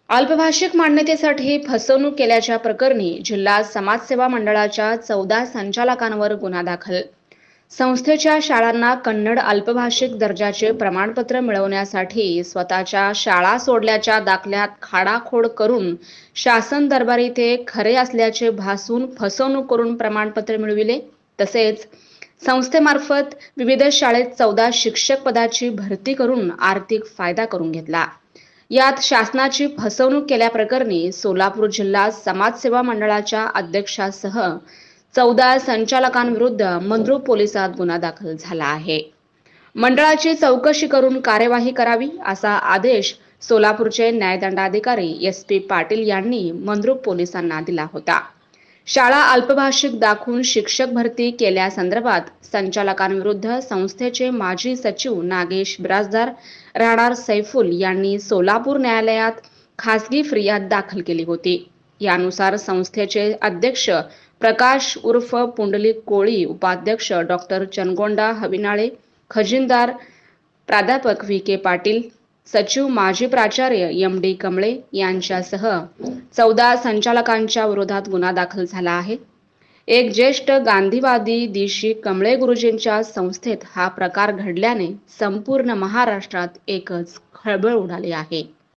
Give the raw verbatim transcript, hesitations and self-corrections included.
अल्पभाषिक मान्यतेसाठी फसवणूक केल्याच्या प्रकरणी जिल्हा समाजसेवा मंडळाच्या चौदा संचालकांवर गुन्हा दाखल. संस्थेच्या शाळांना कन्नड अल्पभाषिक दर्जाचे प्रमाणपत्र मिळवण्यासाठी स्वतःच्या शाळा सोडल्याच्या दाखल्यात खाडाखोड करून शासन दरबारी ते खरे असल्याचे भासून फसवणूक करून प्रमाणपत्र मिळविले. तसेच संस्थेमार्फत विविध शाळेत चौदा शिक्षक पदाची भरती करून आर्थिक फायदा करून घेतला. यात शासनाची फसवणूक केल्याप्रकरणी सोलापूर जिल्हा समाजसेवा मंडळाच्या अध्यक्षासह चौदा संचालकांविरुद्ध मंद्रुप पोलिसात गुन्हा दाखल झाला आहे. मंडळाची चौकशी करून कार्यवाही करावी असा आदेश सोलापूरचे न्यायदंडाधिकारी एस पी पाटील यांनी मंद्रुप पोलिसांना दिला होता. शाळा अल्पभाषिक दाखवून शिक्षक भरती केल्यासंदर्भात संचालकांविरुद्ध संस्थेचे माजी सचिव नागेश बिराजदार राहणार सैफुल यांनी सोलापूर न्यायालयात खासगी फिर्याद दाखल केली होती. यानुसार संस्थेचे अध्यक्ष प्रकाश उर्फ पुंडलिक कोळी, उपाध्यक्ष डॉक्टर चनगोंडा हविनाळे, खजिनदार प्राध्यापक व्ही के पाटील, सचिव माजी प्राचार्य एम डी कमळे यांच्यासह चौदा संचालकांच्या विरोधात गुन्हा दाखल झाला आहे. एक ज्येष्ठ गांधीवादी दिशी कमळे गुरुजींच्या संस्थेत हा प्रकार घडल्याने संपूर्ण महाराष्ट्रात एकच खळबळ उडाली आहे.